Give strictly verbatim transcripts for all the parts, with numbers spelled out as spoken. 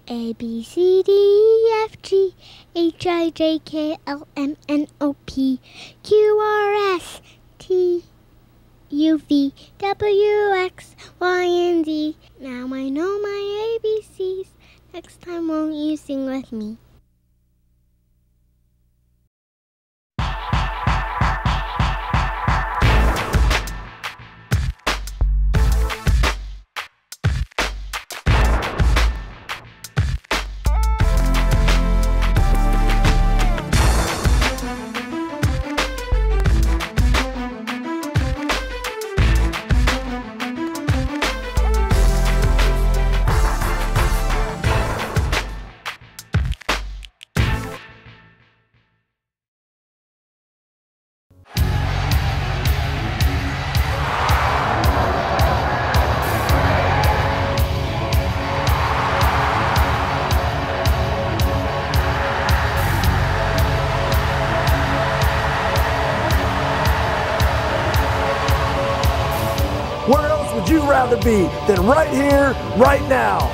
A, B, C, D, E, F, G, H, I, J, K, L, M, N, O, P, Q, R, S, T, U, V, W, X, Y, and Z. Now I know my A B Cs. Next time won't you sing with me? Where else would you rather be than right here, right now?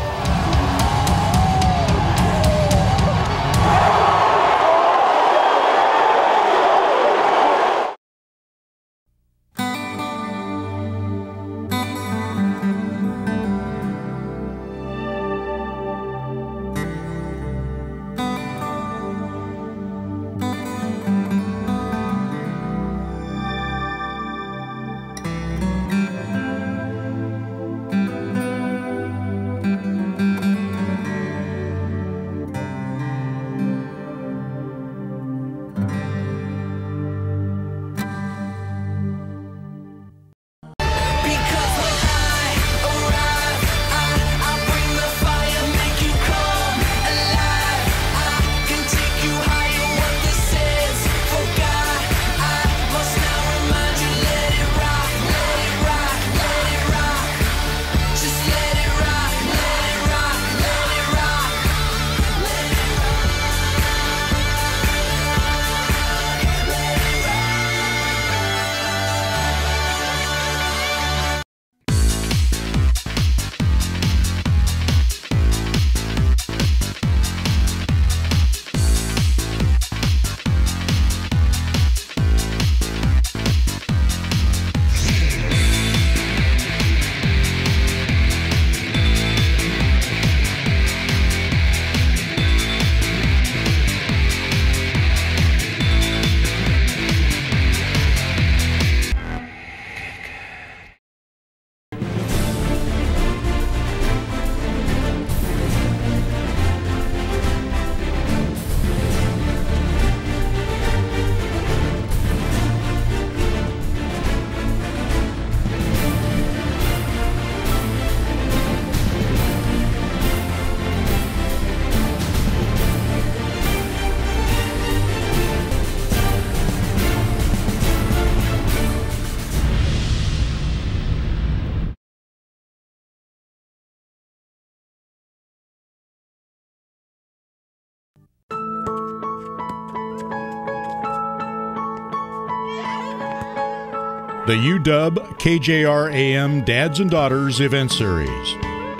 The U W K J R A M Dads and Daughters event series.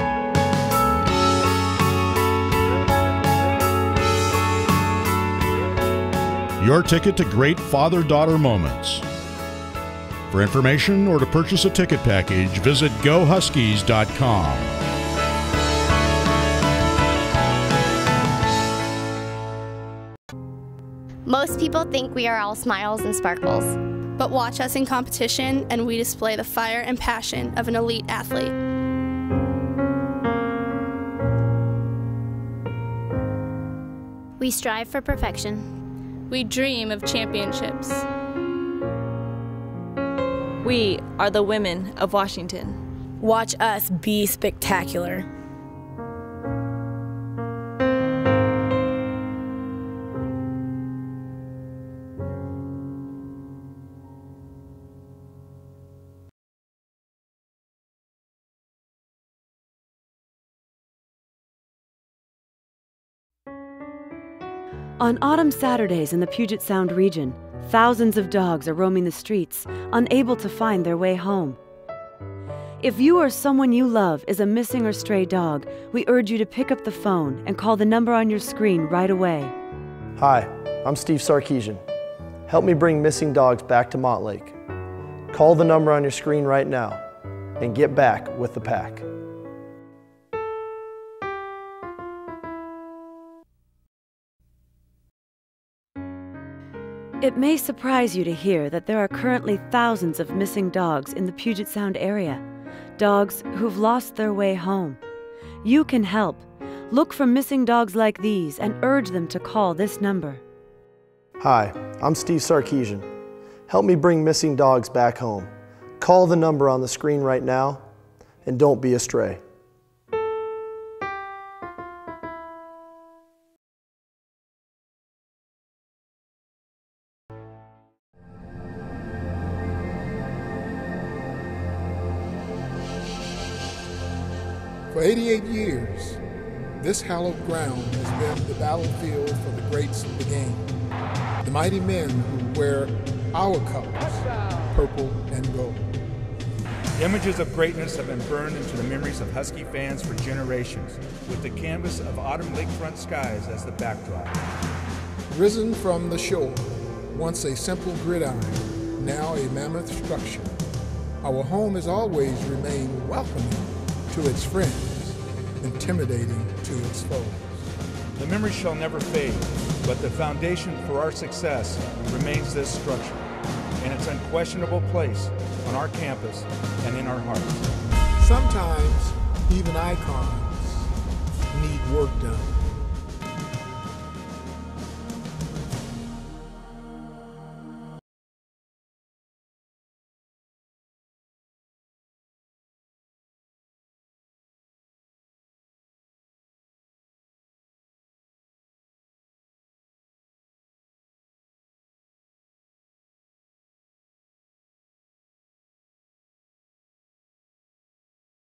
Your ticket to great father-daughter moments. For information or to purchase a ticket package, visit go huskies dot com. Most people think we are all smiles and sparkles. But watch us in competition and we display the fire and passion of an elite athlete. We strive for perfection. We dream of championships. We are the women of Washington. Watch us be spectacular. On autumn Saturdays in the Puget Sound region, thousands of dogs are roaming the streets, unable to find their way home. If you or someone you love is a missing or stray dog, we urge you to pick up the phone and call the number on your screen right away. Hi, I'm Steve Sarkeesian. Help me bring missing dogs back to Montlake. Call the number on your screen right now and get back with the pack. It may surprise you to hear that there are currently thousands of missing dogs in the Puget Sound area. Dogs who've lost their way home. You can help. Look for missing dogs like these and urge them to call this number. Hi, I'm Steve Sarkeesian. Help me bring missing dogs back home. Call the number on the screen right now and don't be a stray. For eighty-eight years, this hallowed ground has been the battlefield for the greats of the game. The mighty men who wear our colors, purple and gold. Images of greatness have been burned into the memories of Husky fans for generations, with the canvas of autumn lakefront skies as the backdrop. Risen from the shore, once a simple gridiron, now a mammoth structure, our home has always remained welcoming to its friends, intimidating to its foes. The memory shall never fade, but the foundation for our success remains this structure and its unquestionable place on our campus and in our hearts. Sometimes even icons need work done.